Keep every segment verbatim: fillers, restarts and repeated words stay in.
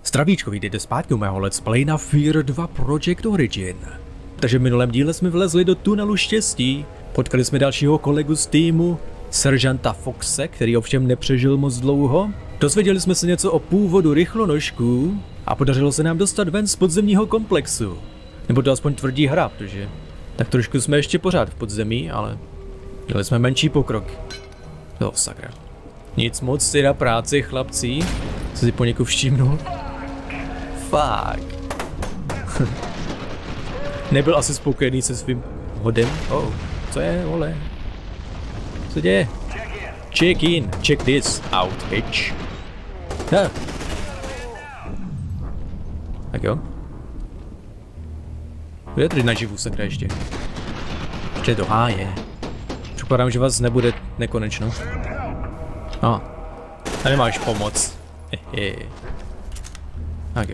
Zdravíčko, vítejte zpátky u mého let's play na Fear dva Project Origin. Takže v minulém díle jsme vlezli do tunelu štěstí, potkali jsme dalšího kolegu z týmu, seržanta Foxe, který ovšem nepřežil moc dlouho. Dozvěděli jsme se něco o původu rychlonožků a podařilo se nám dostat ven z podzemního komplexu. Nebo to aspoň tvrdí hra, protože tak trošku jsme ještě pořád v podzemí, ale dělali jsme menší pokrok. Jo, sakra. Nic moc si na práci, chlapci. Co si poněkud všimnul? Fuck. Nebyl asi spokojený se svým hodem. Oh, co je, vole? Co děje? Check in. Check this out, bitch. Ha. Tak jo. To je tady naživu, sakra ještě. Ještě do háje. Předpokládám, že vás nebude nekonečno. A. A nemáš pomoc. Hehe. Tak jo.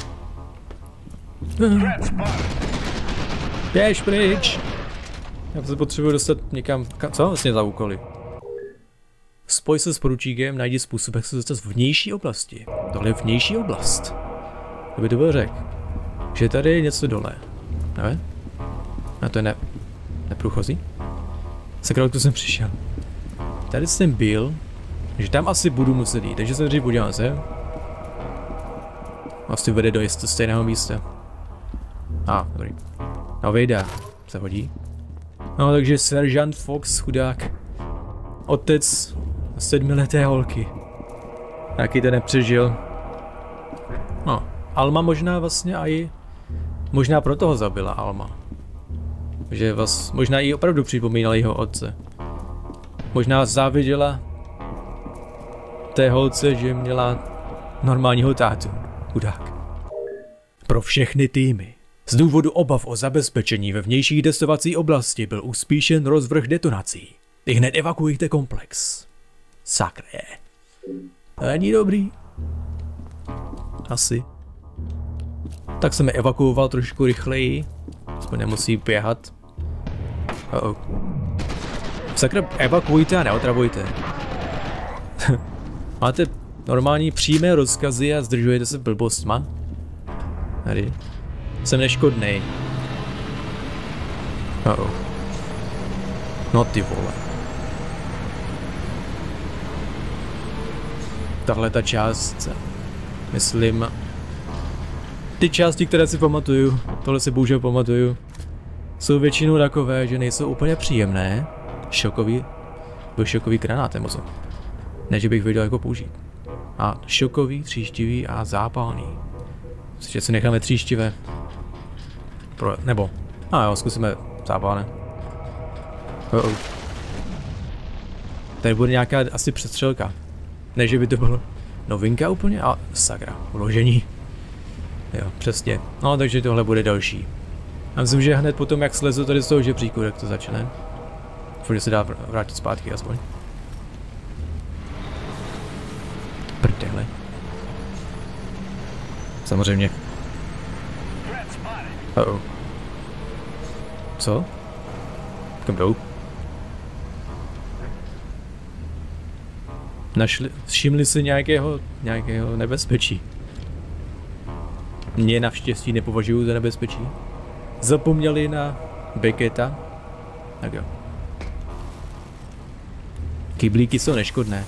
Běž pryč. Já se potřebuji dostat někam. Co vlastně za úkoly? Spoj se s poručíkem, najdi způsob, jak se dostat v vnější oblasti. Tohle je vnější oblast. To by to byl řek. Že tady je něco dole. Ne? A to je ne... neprůchozí? Sakra, tu jsem přišel. Tady jsem byl. Takže tam asi budu muset jít, takže se dřív podívám se. Asi vede do jistého stejného místa. A, ah, dobrý. No vejde, se hodí. No takže seržant Fox, chudák. Otec sedmileté holky. Jaký to nepřežil. No, Alma možná vlastně i... Možná proto ho zabila Alma. Že vás možná i opravdu připomínal jeho otce. Možná záviděla té holce, že měla normálního tátu. Chudák. Pro všechny týmy. Z důvodu obav o zabezpečení ve vnější testovací oblasti byl uspíšen rozvrh detonací. Ty hned evakuujte komplex. Sakre. To není dobrý. Asi. Tak jsem je evakuoval trošku rychleji. Aspoň nemusí běhat. Oh oh. Sakra, evakuujte a neotravujte. Máte normální přímé rozkazy a zdržujete se blbostma? Tady. Jsem neškodnej. Oh oh. No ty vole. Tahle ta část, myslím, ty části, které si pamatuju, tohle si bohužel pamatuju, jsou většinou takové, že nejsou úplně příjemné. Šokový, byl šokový granát, nebo co? Ne, že bych věděl, jako použít. A šokový, tříštivý a zápalný. Myslím, že si necháme tříštivé. Pro, nebo, a jo, zkusíme zápalné. Oh oh. Tady bude nějaká asi přestřelka. Ne, že by to bylo novinka úplně, a sakra, uložení. Jo, přesně. No, takže tohle bude další. Já myslím, že hned potom, jak slezu tady z toho žebříku, jak to začne. Furt se dá vrátit zpátky aspoň. Prdele. Samozřejmě. Oh oh. Co? Kam jdou? Našli, všimli si nějakého, nějakého nebezpečí. Mě naštěstí nepovažuju za nebezpečí. Zapomněli na Becketa. Tak jo. Kyblíky jsou neškodné.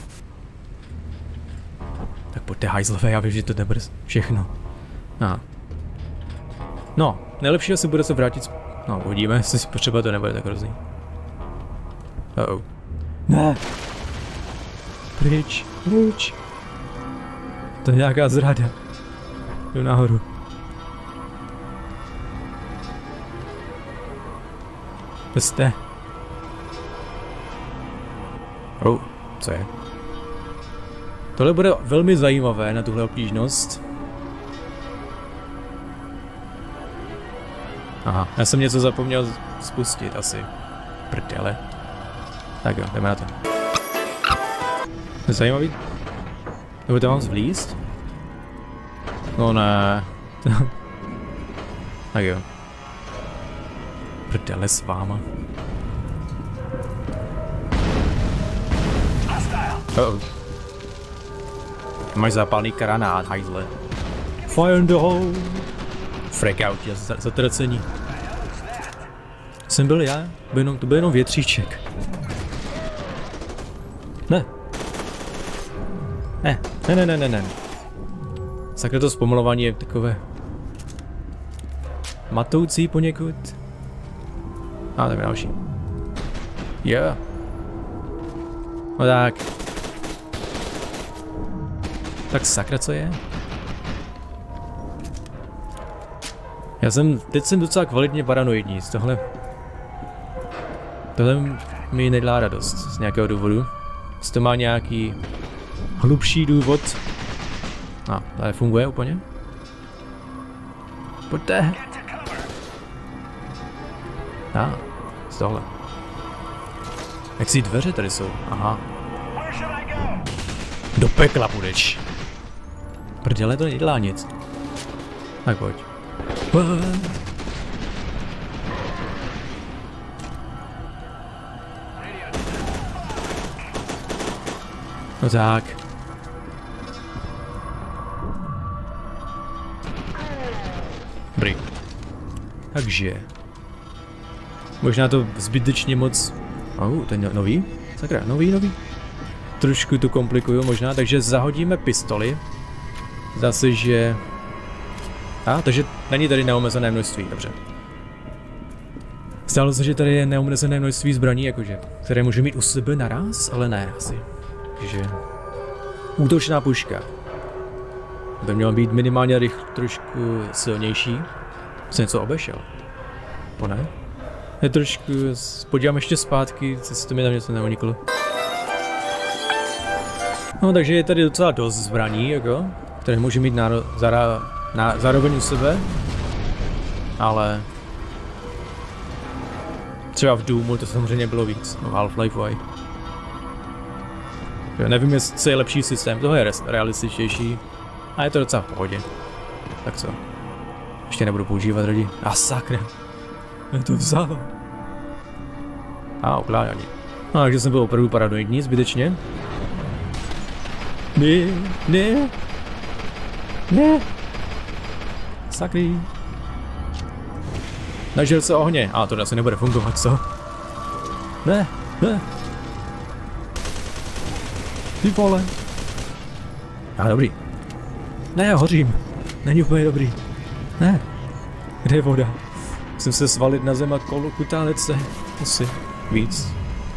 Tak pojďte hajzlové, já vím, že to nebude všechno. Aha. No, nejlepší asi bude se vrátit. No, uvidíme, jestli potřeba to nebude tak hrozný. Oh oh. Ne. Pryč, pryč. To je nějaká zrada. Jdu nahoru. To jste. Oh, co je? Tohle bude velmi zajímavé na tuhle obtížnost. Aha, já jsem něco zapomněl spustit asi. Prdele. Tak jo, jdeme na to. To je zajímavý. Nebo tam mám zvlíst? No ne. Tak jo. Prdele s váma. Oh oh. Máš zápalný granát, hajzle. Fire in the hole. Freak out, zatracení. Jsem byl já, byl jenom, to byl jenom větříček. Ne. Ne, ne, ne, ne, ne, ne. Sakra, to zpomalování je takové matoucí poněkud. A tak další. Jo. Yeah. No tak. Tak sakra, co je? Já jsem, teď jsem docela kvalitně paranoidní z tohle. Tohle mi nedělá radost z nějakého důvodu. Jestli to má nějaký hlubší důvod. A, tady funguje úplně. Pojďte. A, z tohle. Jak si dveře tady jsou? Aha. Do pekla půjdeš. Prdele, to nedělá nic. Tak pojď. No tak. Dobrý. Takže. Možná to zbytečně moc... Oh, ten nový? Sakra, nový, nový. Trošku to komplikuju možná, takže zahodíme pistoli. Zase, že... A, takže není tady neomezené množství, dobře. Stálo se, že tady je neomezené množství zbraní, jakože, které může mít u sebe naraz, ale ne asi. Takže... Útočná puška. By měla být minimálně rych, trošku silnější. Jsem něco obešel. To ne? Je trošku... Podívám ještě zpátky, co to mi tam něco neuniklo. No, takže je tady docela dost zbraní, jako, které může mít náro, zara, na, zároveň u sebe, ale třeba v Doomu to samozřejmě bylo víc, no Half-Life. Nevím, jestli je lepší systém, tohle je realističtější a je to docela v pohodě. Tak co? Ještě nebudu používat lidi. A sakra. Je to vzal. A ukládání. No, takže jsem byl opravdu paranoidní zbytečně. Ne, ne, ne. Sakry. Nažil se ohně. A to asi nebude fungovat, co? Ne, ne. Ty vole. A dobrý. Ne, hořím. Není úplně dobrý. Ne. Kde je voda? Musím se svalit na zem a kolo kutálet se. Asi víc.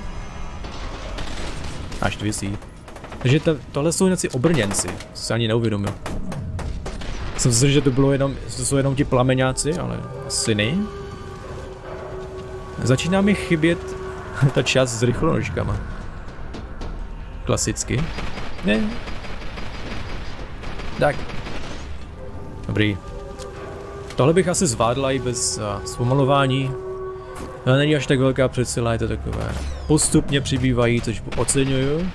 Až to vysí. Takže to, tohle jsou nějací obrněnci, co se ani neuvědomil. Jsem si, že to bylo jenom, to jsou jenom ti plameňáci, ale asi ne. Začíná mi chybět ta část s rychlonožkama. Klasicky. Ne. Tak. Dobrý. Tohle bych asi zvládla i bez uh, zpomalování. Ale není až tak velká přesila, je to takové. Postupně přibývají, což oceňuju.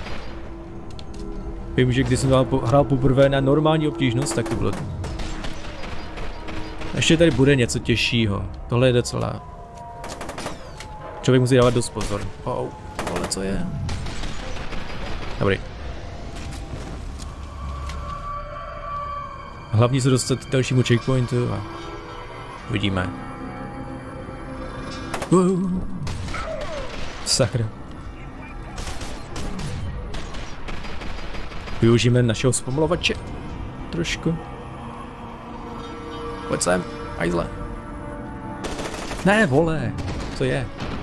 Vím, že když jsem hrál poprvé na normální obtížnost, tak to bylo to. Ještě tady bude něco těžšího. Tohle je docela... Člověk musí dávat dost pozor. Oh, tohle co je? Dobrý. Hlavně se dostat k dalšímu checkpointu a... Uvidíme. Uh. Sakra. Využijeme našeho zpomalovače. Trošku. Pojď sem, hajzle. Ne, vole. Co je?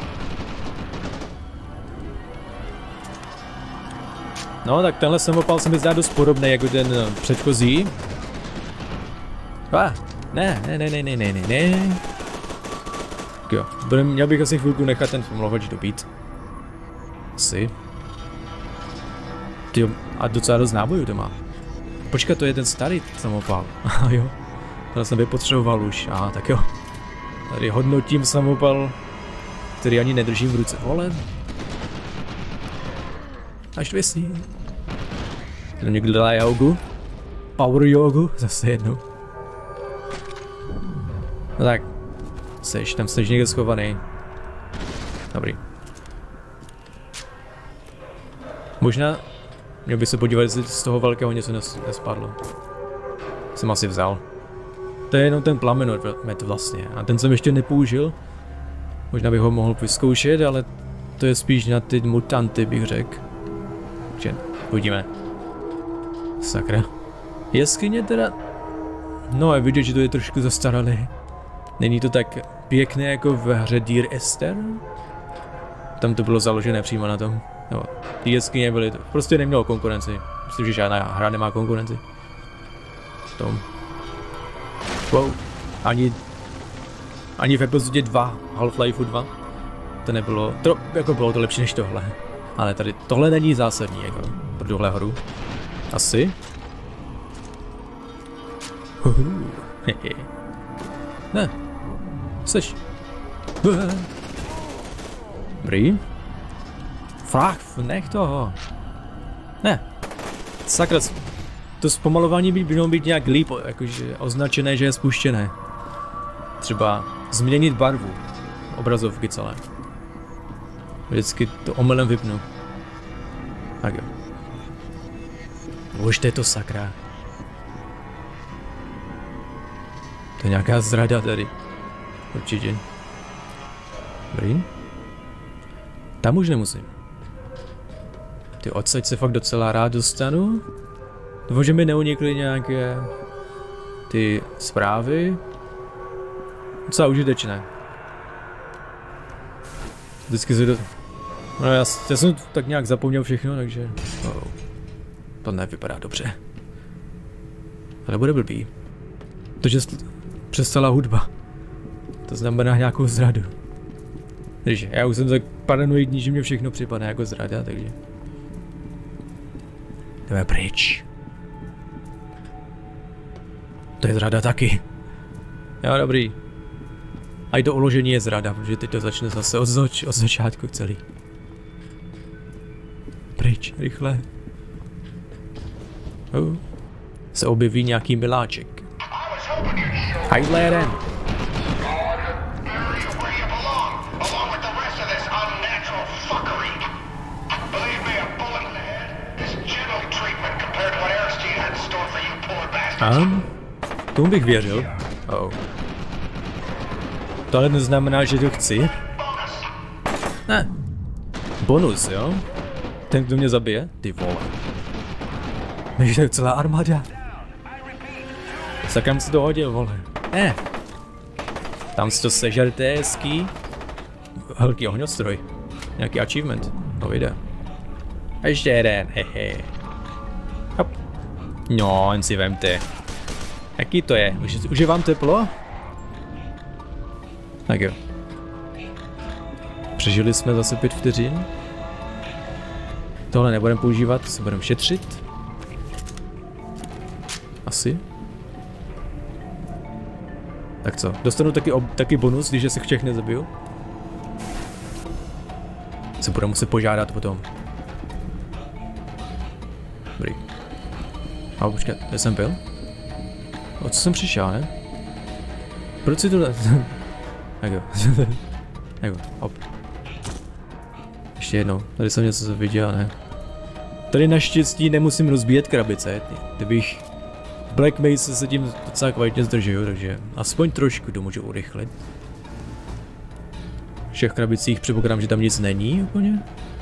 No, tak tenhle samopal se mi zdá dost podobný jako ten předchozí. Ah, ne, ne, ne, ne, ne, ne, ne, ne. Jo, měl bych asi chvilku nechat ten zpomalovač dobít. Asi. Tyjo, a docela dost nábojů to má. Počkat, to je ten starý samopal. Aha, jo. Tohle jsem vypotřeboval už. Aha, tak jo. Tady hodnotím samopal, který ani nedržím v ruce. Vole. Až vysí. Tady někdo dělá jogu. Power jogu. Zase jednou. No tak. Seš, tam jsi někde schovaný. Dobrý. Možná... Měl bych se podívat, jestli z toho velkého něco nes nespadlo. Jsem asi vzal. To je jenom ten plamenet vlastně. A ten jsem ještě nepoužil. Možná bych ho mohl vyzkoušet, ale to je spíš na ty mutanty, bych řekl. Takže uvidíme. Sakra. Jeskyně teda... No je vidět, že to je trošku zastaralé. Není to tak pěkné jako v hře Dear Esther? Tam to bylo založené přímo na tom. No, ty jeskyně byly to. Prostě nemělo konkurenci. Myslím, že žádná hra nemá konkurenci. V tom. Wow. Ani... Ani v epizodě dva, Half-Life dva. To nebylo... To, jako bylo to lepší než tohle. Ale tady tohle není zásadní jako pro tuhle hru. Asi. Uhu. Ne. Seš. Dobrý. Fakt, nech toho. Ne. Sakra, to zpomalování by mělo být nějak líp, jakože označené, že je spuštěné. Třeba změnit barvu obrazovky celé. Vždycky to omylem vypnu. Tak jo. Už to je to sakra. To je nějaká zrada tady. Určitě. Dobrý. Tam už nemusím. Ty odsaď se fakt docela rád dostanu. Doufám, že mi neunikly nějaké ty zprávy. Docela užitečné. Vždycky se do... No já, já jsem tak nějak zapomněl všechno, takže... Oh, to nevypadá dobře. Ale bude blbý. Protože přestala hudba. To znamená nějakou zradu. Takže já už jsem tak paranoidní, že mě všechno připadá jako zrada, takže... Jdeme pryč. To je zrada taky. Jo, dobrý. A i to uložení je zrada, protože teď to začne zase od, zač od začátku celý. Pryč, rychle. Oh. Se objeví nějaký miláček. Hajleren. Ano, tomu bych věřil. Oh. To ale neznamená, že to chci. Ne. Bonus, jo? Ten, kdo mě zabije? Ty vole. Víš, to je celá armáda. Sakam si to hodil, vole. Ne. Tam si to sežerte hezký. Velký ohňostroj. Nějaký achievement. No vyjde. A ještě jeden, hehe. Hop. No, jen si vemte. Jaký to je? Už, už je vám teplo? Tak jo. Přežili jsme zase pět vteřin. Tohle nebudeme používat, se budeme šetřit. Asi. Tak co? Dostanu taky, ob, taky bonus, když se všechny zabiju. Se budu muset požádat potom. Dobrý. A počkat, kde jsem byl? O co jsem přišel, ne? Proč si tohle... Tak jo. Tak jo, hop. Ještě jednou, tady jsem něco viděl, ne? Tady naštěstí nemusím rozbíjet krabice, kdybych... V Black Mesa se tím docela kvalitně zdržuju, takže aspoň trošku to můžu urychlit. V všech krabicích předpokládám, že tam nic není úplně.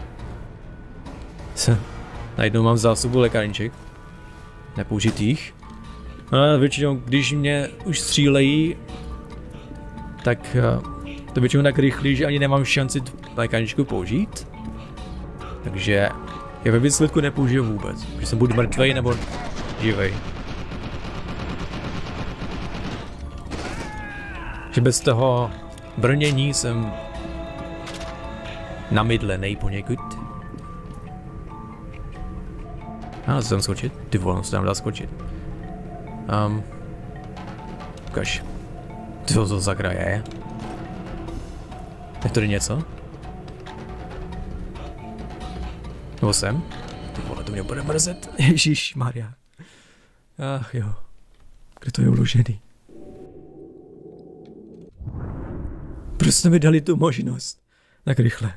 Najednou mám zásobu lékárniček. Nepoužitých. No, většinou, když mě už střílejí, tak to většinou tak rychlý, že ani nemám šanci tu lékárničku použít. Takže já ve výsledku nepoužiju vůbec, že jsem buď mrtvej nebo živej. Že bez toho brnění jsem namydlenej poněkud. A co tam skočit? Ty vole, no se tam dá skočit. Um, ukaž. Co to za kraje je? Je tady něco? Nebo sem? Ty vole, to mě bude mrzet. Ježišmarja. Ach jo. Kde to je uložený? Proč jste mi dali tu možnost? Tak rychle.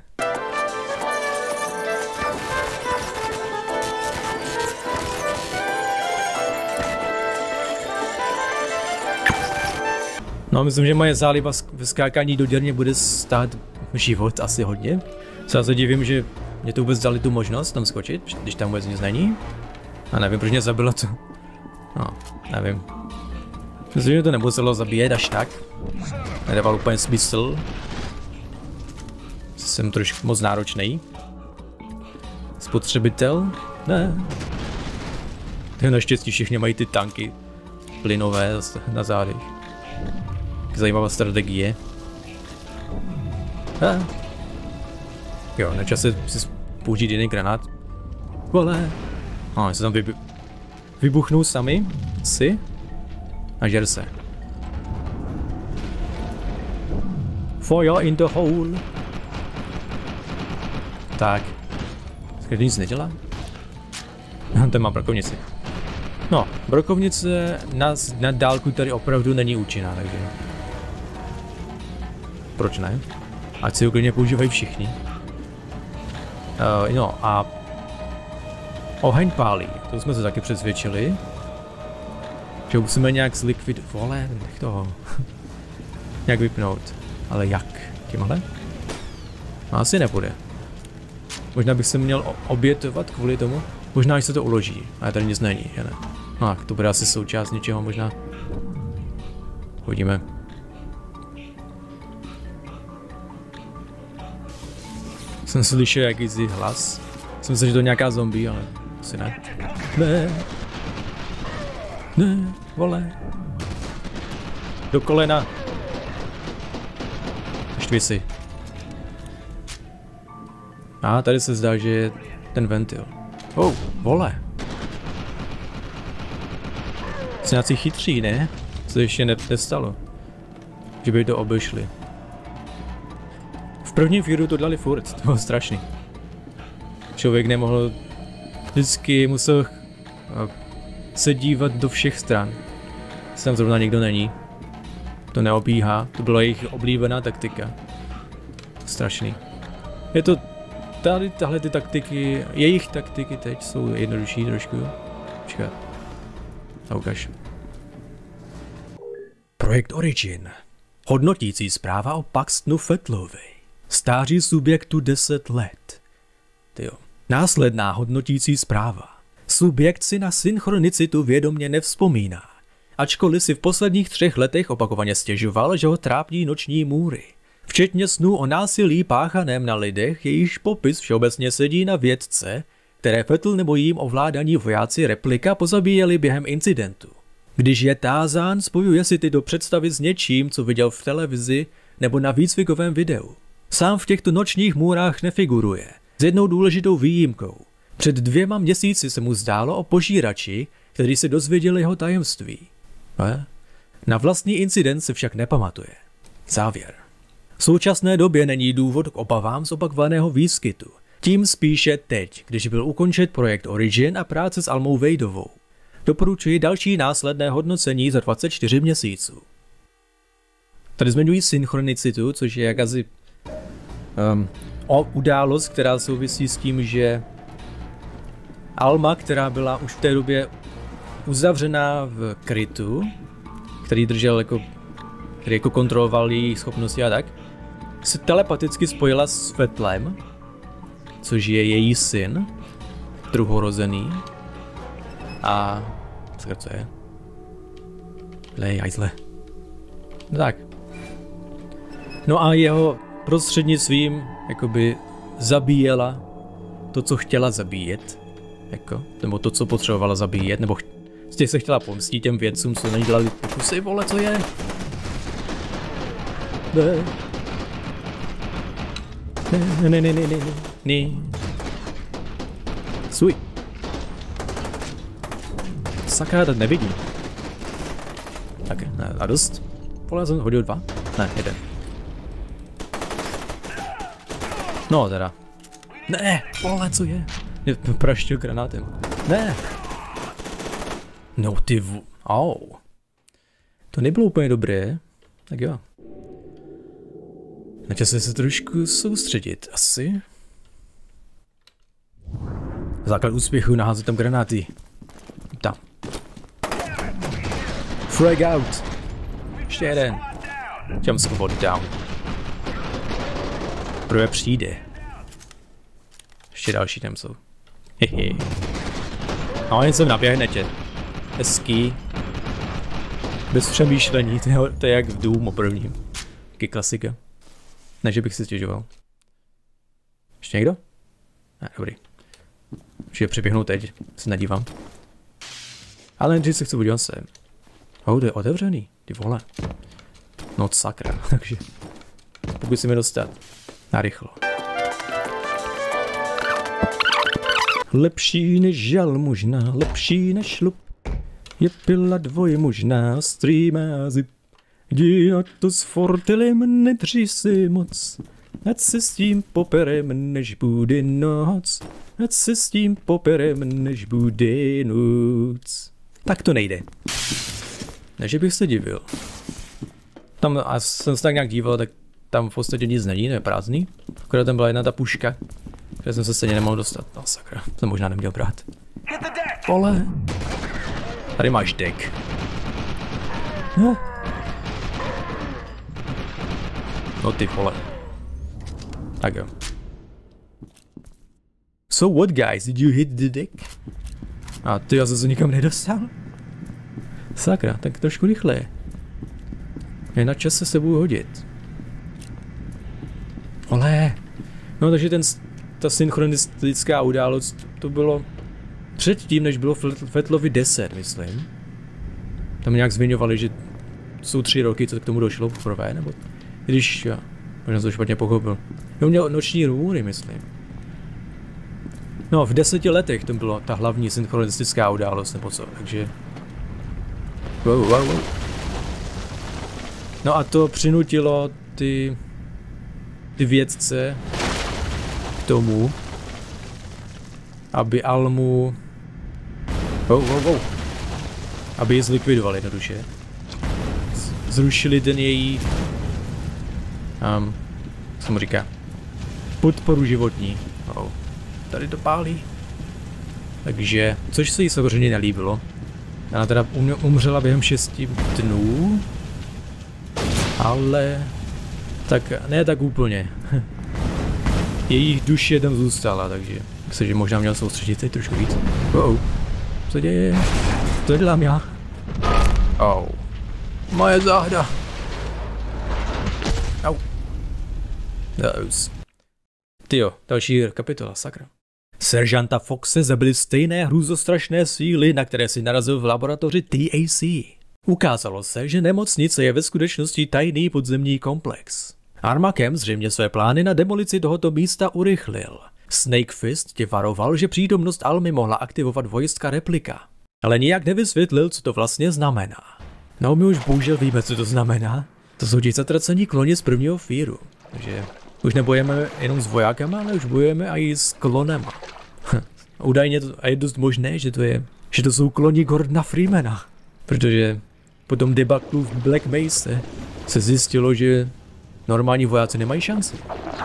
No, myslím, že moje záliba ve skákání do děrně bude stát život asi hodně. Já se divím, že mě to vůbec dali tu možnost tam skočit, když tam vůbec nic není. A nevím, proč mě zabilo to. No, nevím. Myslím, že to nemuselo zabíjet až tak. Nedával úplně smysl. Jsem trošku moc náročný. Spotřebitel? Ne. Naštěstí všichni mají ty tanky plynové na zádech. Zajímavá strategie. A. Jo, na čase si použít jiný granát. Vole. No, se tam vybu vybuchnou sami. Si. A žer se. Fire in the hole. Tak. Skvěle nic nedělá? Ten má brokovnici. No, brokovnice na, na dálku tady opravdu není účinná, takže... Proč ne? Ať si ho klidně používají všichni. Uh, no a... Oheň pálí, to jsme se taky přesvědčili. Že musíme nějak zlikvid... Vole, nech toho. Nějak vypnout. Ale jak? Tímhle? No, asi nepůjde. Možná bych se měl obětovat kvůli tomu. Možná, až se to uloží, ale tady nic není, je ne? No, to bude asi součást něčeho možná. Hodíme. Jsem slyšel jakýsi hlas. Jsem myslel, že to je nějaká zombie, ale asi ne. Ne. Ne, vole. Do kolena. Štvi si. A tady se zdá, že je ten ventil. Oh, vole. Jsi nějací chytří, ne? Co ještě nestalo. Že by to obešli. V prvním víru to dali furt, to bylo strašný. Člověk nemohl... Vždycky musel se dívat do všech stran. Jestli tam zrovna nikdo není. To neobíhá, to byla jejich oblíbená taktika. Strašný. Je to... Tady tahle ty taktiky, jejich taktiky teď jsou jednodušší trošku. Počkat. A ukaž. Projekt Origin. Hodnotící zpráva o Paxtonu Fettlovi. Stáří subjektu deset let. Tyjo. Následná hodnotící zpráva. Subjekt si na synchronicitu vědomně nevzpomíná. Ačkoliv si v posledních třech letech opakovaně stěžoval, že ho trápí noční můry. Včetně snů o násilí páchaném na lidech, jejíž popis všeobecně sedí na vědce, které Fettl nebo jím ovládaní vojáci replika pozabíjeli během incidentu. Když je tázán, spojuje si tyto představy s něčím, co viděl v televizi nebo na výcvikovém videu. Sám v těchto nočních můrách nefiguruje, s jednou důležitou výjimkou. Před dvěma měsíci se mu zdálo o požírači, který se dozvěděl jeho tajemství. Ne? Na vlastní incident se však nepamatuje. Závěr. V současné době není důvod k obavám z opakovaného výskytu. Tím spíše teď, když byl ukončen projekt Origin a práce s Almou Wadeovou. Doporučuji další následné hodnocení za dvacet čtyři měsíců. Tady zmiňují synchronicitu, což je jakási um, událost, která souvisí s tím, že Alma, která byla už v té době uzavřená v krytu, který držel jako, který jako kontroloval její schopnosti a tak, se telepaticky spojila s Fettlem, což je její syn, druhorozený. A... co je? Lej, ajzle. No tak. No a jeho prostřednictvím jakoby zabíjela to, co chtěla zabíjet. Jako, nebo to, co potřebovala zabíjet, nebo ch se chtěla pomstít těm vědcům, co na ní dělali pokusy, vole, co je? Ne. Ne, ne, ne, ne, ne, ne. Suj. Sakra, tak nevidím. Tak, ne, a dost. Vole, jsem hodil dva? Ne, jeden. No, teda. Ne, vole, co je? Mě praštil granátem. Ne. No ty v... Au. To nebylo úplně dobré. Tak jo. Na čase se trošku soustředit, asi. Základ úspěchu, naházet tam granáty. Tam. Frag out. Ještě jeden. Jump squad down. Prvé přijde. Ještě další tam jsou. Hehe. No, jen sem naběhne tě. Hezký. Bez přemýšlení, to je, to je jak v Doom o prvním. Taky klasika. Ne, že bych si stěžoval. Ještě někdo? Ne, dobrý. Určitě přiběhnu teď, se nadívám. Ale nejdřív se chci podívat sem. Oh, to je otevřený, ty vole. No sakra, takže pokusíme dostat. Narychlo. Lepší než žal možná, lepší než šlup. Je pila dvoje možná, ostrý má zip. Jdi na to s fortelem, nedři si moc. Ať se s tím poperem, než bude noc. Ať se s tím poperem, než bude noc. Tak to nejde. Ne, že bych se divil. Tam, a jsem se tak nějak díval, tak tam v podstatě nic není, to je prázdný. Akorát tam byla jedna ta puška, které jsem se stejně nemohl dostat. No sakra, jsem možná neměl brát. Vole. Tady máš deck. No, no ty vole. Tak jo. So what guys, did you hit the deck? A ty, já jsem se nikam nedostal? Sakra, tak trošku rychleji. Je na čas se budu hodit. Ale. No takže ten, ta synchronistická událost, to bylo předtím, než bylo Fetlovi deset, myslím. Tam nějak zmiňovali, že jsou tři roky, co k tomu došlo poprvé, nebo když, já, možná to špatně pochopil. No měl noční růry, myslím. No, v deseti letech to byla ta hlavní synchronistická událost, nebo co, takže... Wow, wow, wow. No a to přinutilo ty... ty vědce k tomu, aby Almu... Wow, wow, wow. Aby ji zlikvidovali jednoduše. Zrušili ten její... Um, co mu říká? Podporu životní. Oh. Tady to pálí. Takže, což se jí samozřejmě nelíbilo. Ona teda um, umřela během šesti dnů. Ale... Tak, ne tak úplně. Jejich duše tam zůstala, takže... Myslím, že možná měl soustředit teď trošku víc. Oh. Co děje? Co dělám já? Oh. Moje záhda. Au. Those. Tyjo, další kapitola, sakra. Seržanta Foxe zabili stejné hrůzostrašné síly, na které si narazil v laboratoři T A C. Ukázalo se, že nemocnice je ve skutečnosti tajný podzemní komplex. Armakem zřejmě své plány na demolici tohoto místa urychlil. Snake Fist tě varoval, že přítomnost Almy mohla aktivovat vojska replika. Ale nijak nevysvětlil, co to vlastně znamená. No my už bohužel víme, co to znamená. To jsou ti zatracení kloni z prvního fíru. Takže už nebojeme jenom s vojákama, ale už bojujeme i s klonema. Údajně to, a je dost možné, že to je, že to jsou kloni Gordona Freemana. Protože po tom debaklu v Black Mesa se zjistilo, že normální vojáci nemají šanci.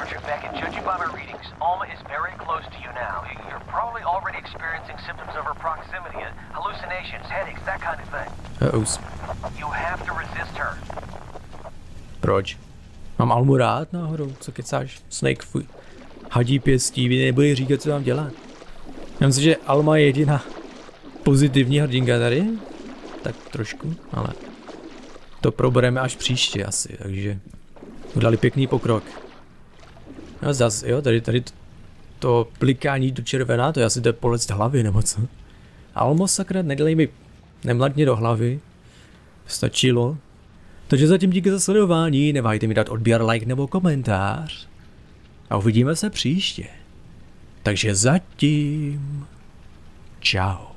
Proč? Mám Almu rád náhodou, co kecáš? Snake fuj. Hadí pěstí, vy nebude říkat, co mám dělat. Já myslím, že Alma je jediná pozitivní hrdinka tady. Tak trošku, ale to probereme až příště asi, takže udali pěkný pokrok. No zas, jo, tady, tady to, to plikání do červená, to je asi to polec hlavy, nebo co? Almo sakra, nedělej mi nemladně do hlavy. Stačilo. Takže zatím díky za sledování, neváhejte mi dát odběr, like nebo komentář. A uvidíme se příště. Takže zatím... Čau.